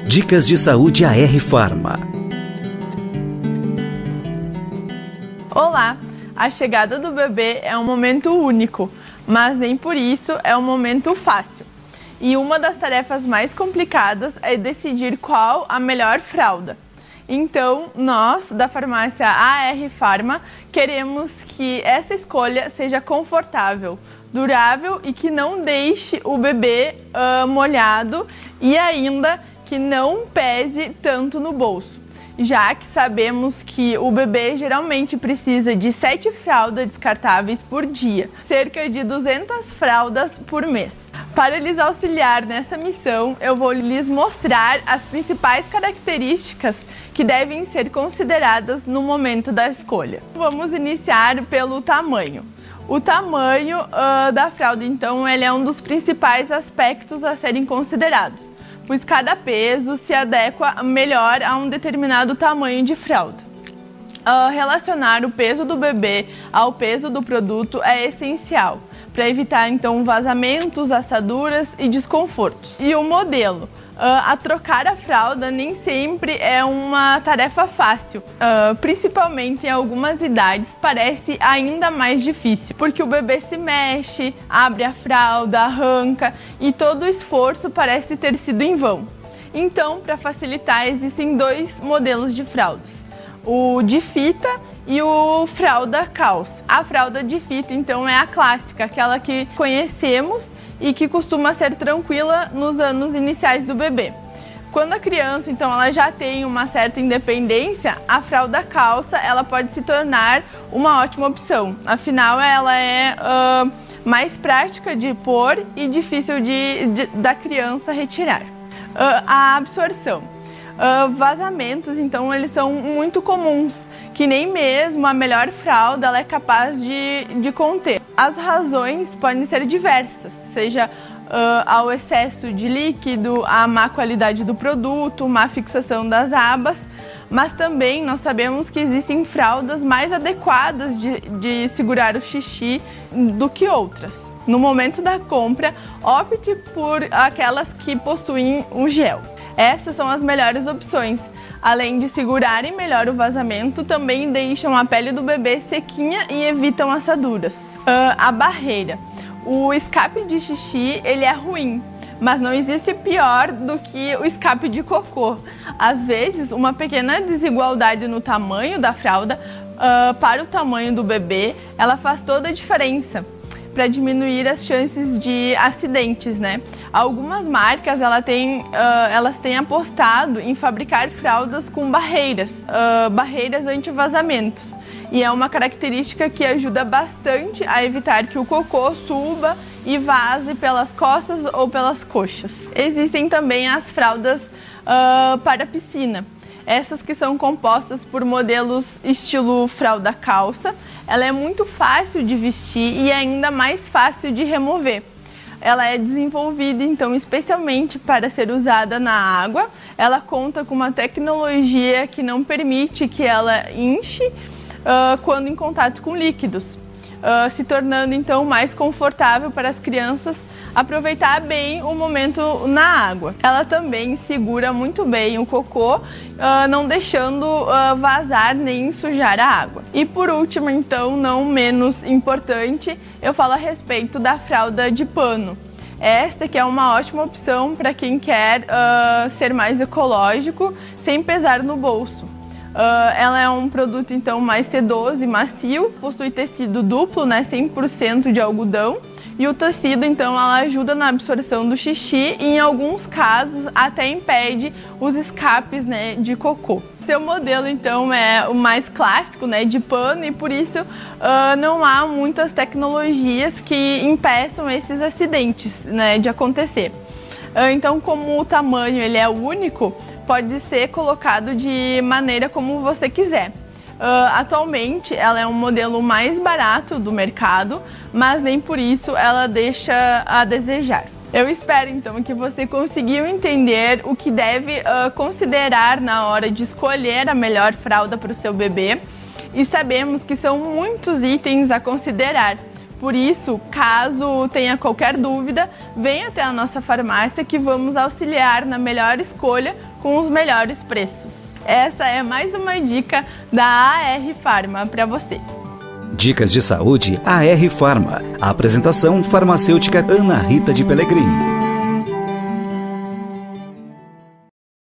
Dicas de saúde AR Pharma. Olá! A chegada do bebê é um momento único, mas nem por isso é um momento fácil. E uma das tarefas mais complicadas é decidir qual a melhor fralda. Então, nós, da farmácia AR Pharma, queremos que essa escolha seja confortável, durável e que não deixe o bebê molhado e ainda que não pese tanto no bolso, já que sabemos que o bebê geralmente precisa de 7 fraldas descartáveis por dia, cerca de 200 fraldas por mês. Para lhes auxiliar nessa missão, eu vou lhes mostrar as principais características que devem ser consideradas no momento da escolha. Vamos iniciar pelo tamanho. O tamanho da fralda, então, ele é um dos principais aspectos a serem considerados, pois cada peso se adequa melhor a um determinado tamanho de fralda. Relacionar o peso do bebê ao peso do produto é essencial, para evitar então vazamentos, assaduras e desconfortos. E o modelo. A trocar a fralda nem sempre é uma tarefa fácil, principalmente em algumas idades parece ainda mais difícil, porque o bebê se mexe, abre a fralda, arranca e todo o esforço parece ter sido em vão. Então, para facilitar, existem 2 modelos de fraldas, o de fita e o fralda calça. A fralda de fita, então, é a clássica, aquela que conhecemos e que costuma ser tranquila nos anos iniciais do bebê. Quando a criança, então, ela já tem uma certa independência, a fralda calça ela pode se tornar uma ótima opção. Afinal, ela é mais prática de pôr e difícil da criança retirar. A absorção. Vazamentos, então, eles são muito comuns, que nem mesmo a melhor fralda ela é capaz de conter. As razões podem ser diversas, seja ao excesso de líquido, a má qualidade do produto, má fixação das abas, mas também nós sabemos que existem fraldas mais adequadas de segurar o xixi do que outras. No momento da compra, opte por aquelas que possuem o gel. Essas são as melhores opções. Além de segurarem melhor o vazamento, também deixam a pele do bebê sequinha e evitam assaduras. A barreira. O escape de xixi ele é ruim, mas não existe pior do que o escape de cocô. Às vezes, uma pequena desigualdade no tamanho da fralda para o tamanho do bebê, ela faz toda a diferença para diminuir as chances de acidentes, né? Algumas marcas elas têm apostado em fabricar fraldas com barreiras anti-vazamentos. E é uma característica que ajuda bastante a evitar que o cocô suba e vaze pelas costas ou pelas coxas. Existem também as fraldas para piscina. Essas que são compostas por modelos estilo fralda calça. Ela é muito fácil de vestir e ainda mais fácil de remover. Ela é desenvolvida, então, especialmente para ser usada na água. Ela conta com uma tecnologia que não permite que ela inche quando em contato com líquidos, se tornando, então, mais confortável para as crianças aproveitar bem o momento na água. Ela também segura muito bem o cocô, não deixando vazar nem sujar a água. E por último, então, não menos importante, eu falo a respeito da fralda de pano. Esta que é uma ótima opção para quem quer ser mais ecológico, sem pesar no bolso. Ela é um produto, então, mais sedoso e macio, possui tecido duplo, né, 100% de algodão, e o tecido, então, ela ajuda na absorção do xixi e, em alguns casos, até impede os escapes, né, de cocô. Seu modelo, então, é o mais clássico, né, de pano, e por isso não há muitas tecnologias que impeçam esses acidentes, né, de acontecer. Então, como o tamanho ele é único, pode ser colocado de maneira como você quiser. Atualmente, ela é um modelo mais barato do mercado, mas nem por isso ela deixa a desejar. Eu espero, então, que você conseguiu entender o que deve considerar na hora de escolher a melhor fralda para o seu bebê, e sabemos que são muitos itens a considerar. Por isso, caso tenha qualquer dúvida, venha até a nossa farmácia que vamos auxiliar na melhor escolha com os melhores preços. Essa é mais uma dica da AR Farma para você. Dicas de saúde AR Farma. A apresentação farmacêutica Ana Rita de Pellegrini.